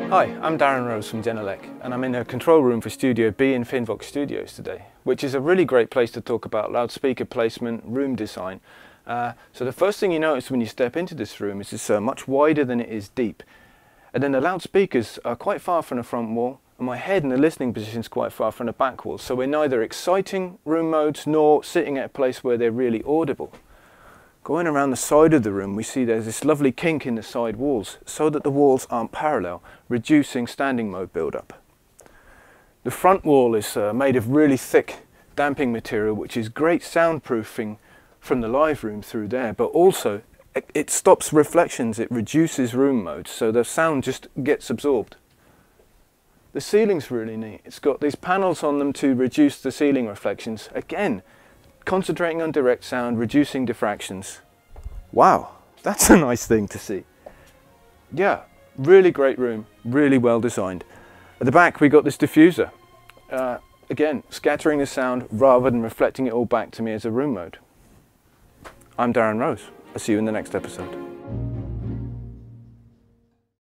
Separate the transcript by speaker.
Speaker 1: Hi, I'm Darren Rose from Genelec, and I'm in a control room for Studio B in Finvox Studios today, which is a really great place to talk about loudspeaker placement, room design. So the first thing you notice when you step into this room is it's much wider than it is deep. And then the loudspeakers are quite far from the front wall, and my head in the listening position is quite far from the back wall, so we're neither exciting room modes nor sitting at a place where they're really audible. Going around the side of the room, we see there's this lovely kink in the side walls so that the walls aren't parallel, reducing standing mode build-up. The front wall is made of really thick damping material, which is great soundproofing from the live room through there, but also it stops reflections, it reduces room modes, so the sound just gets absorbed. The ceiling's really neat. It's got these panels on them to reduce the ceiling reflections. Again, concentrating on direct sound, reducing diffractions. Wow, that's a nice thing to see. Yeah, really great room, really well designed. At the back we got this diffuser. Again, scattering the sound rather than reflecting it all back to me as a room mode. I'm Darren Rose. I'll see you in the next episode.